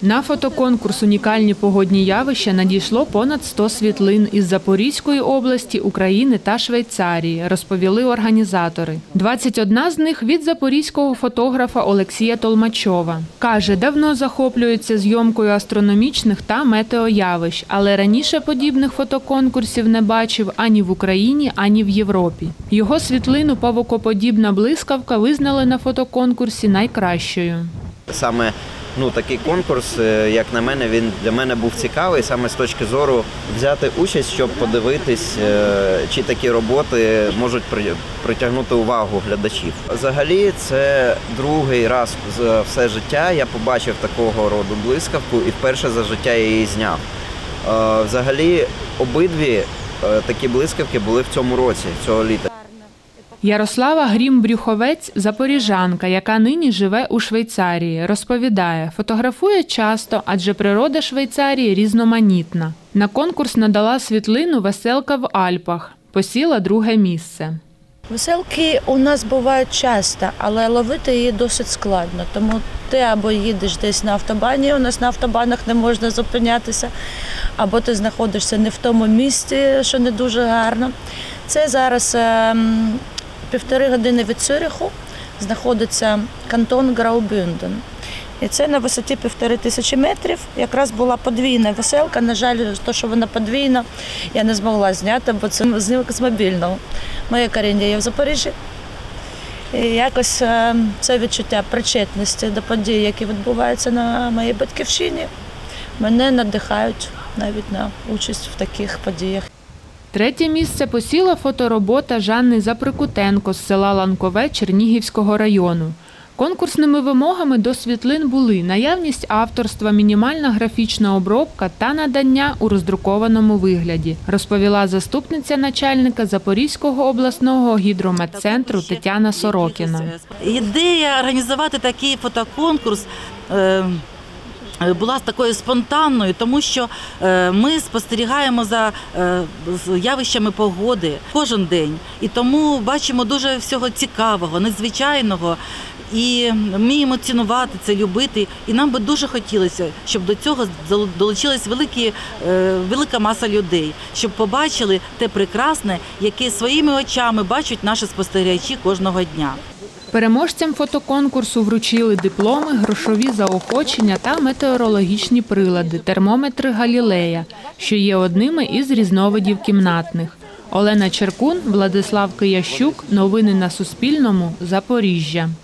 На фотоконкурс «Унікальні погодні явища» надійшло понад 100 світлин із Запорізької області, України та Швейцарії, розповіли організатори. 21 з них від запорізького фотографа Олексія Толмачова. Каже, давно захоплюється зйомкою астрономічних та метеоявищ, але раніше подібних фотоконкурсів не бачив ані в Україні, ані в Європі. Його світлину «Павукоподібна блискавка» визнали на фотоконкурсі найкращою. Саме такий конкурс, як на мене, він для мене був цікавий саме з точки зору взяти участь, щоб подивитись, чи такі роботи можуть притягнути увагу глядачів. Взагалі, це другий раз за все життя я побачив такого роду блискавку і вперше за життя я її зняв. Взагалі, обидві такі блискавки були в цьому році, цього літа. Ярослава Грім-Брюховець – запоріжанка, яка нині живе у Швейцарії. Розповідає, фотографує часто, адже природа Швейцарії різноманітна. На конкурс надала світлину «Веселка в Альпах». Посіла друге місце. Веселки у нас бувають часто, але ловити її досить складно. Тому ти або їдеш десь на автобані, у нас на автобанах не можна зупинятися, або ти знаходишся не в тому місці, що не дуже гарно. Це зараз 1,5 години від Цюриху знаходиться кантон Граубюнден. І це на висоті 1500 метрів. Якраз була подвійна веселка. На жаль, те, що вона подвійна, я не змогла зняти, бо це знімок з мобільного. Моє коріння є в Запоріжжі. І якось це відчуття причетності до подій, які відбуваються на моїй батьківщині, мене надихають навіть на участь в таких подіях. Третє місце посіла фоторобота Жанни Заприкутенко з села Ланкове Чернігівського району. Конкурсними вимогами до світлин були наявність авторства, мінімальна графічна обробка та надання у роздрукованому вигляді, розповіла заступниця начальника Запорізького обласного гідрометцентру Тетяна Сорокіна. Ідея організувати такий фотоконкурс була такою спонтанною, тому що ми спостерігаємо за явищами погоди кожен день. І тому бачимо дуже всього цікавого, незвичайного. І вміємо цінувати це, любити. І нам би дуже хотілося, щоб до цього долучилась велика маса людей, щоб побачили те прекрасне, яке своїми очами бачать наші спостерігачі кожного дня. Переможцям фотоконкурсу вручили дипломи, грошові заохочення та метеорологічні прилади, термометри Галілея, що є одними із різновидів кімнатних. Олена Черкун, Владислав Киящук. Новини на Суспільному. Запоріжжя.